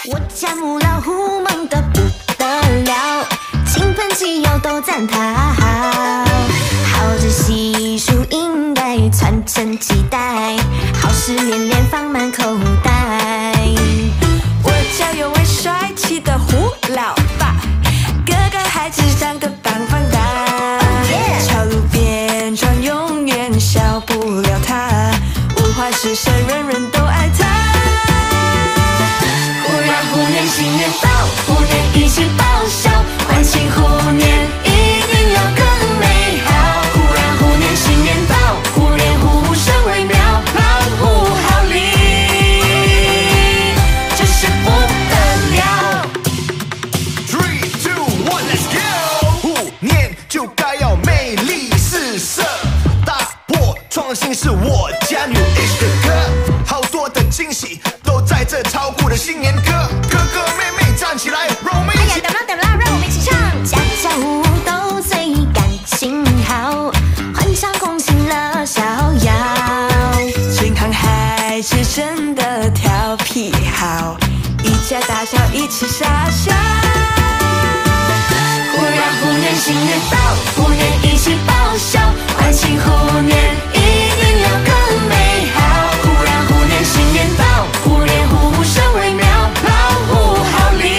我家母老虎忙得不得了，亲朋戚友都赞他好，好这习俗应该传承几代，好事连连放满口袋。 我家有位帅气的胡老爸，个个孩子长得棒棒哒，桥路边窗永远少不了他，无坏事事人人都爱他。 虎年新年到，虎年一起报销，欢庆虎年一定要更美好。虎年新年到，虎年虎虎生威妙，老虎好利，真是不得了。 3、2、1 Let's go！ 虎年就该要魅力四射，大破创新是我家 New Age 的歌，好多的惊喜都在这超酷的新年歌。哥哥妹妹站起来，让我们一起。 等啦，让我们一起唱。家家户户都最感情好，欢唱共庆乐逍遥。 健康还是真的调皮好，一家大小一起傻笑。 虎年新年到，虎年一起报销，欢庆虎年一定要更美好。虎年新年到，虎年虎虎生威妙，老虎好利，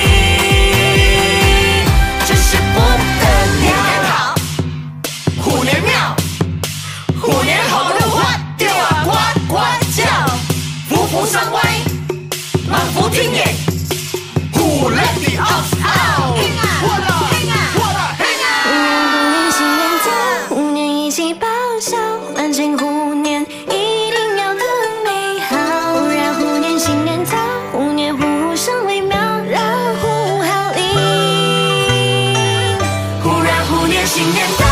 真是不得了。 虎年妙，虎年好的话，丢啊呱呱叫，福福生威，满福听言，虎 let the ox out， 我啦我啦嘿虎年新年到，虎年一起报销，欢庆虎年一定要更美好。虎年新年到，虎年虎虎生威妙，老虎好利。 虎年新年到。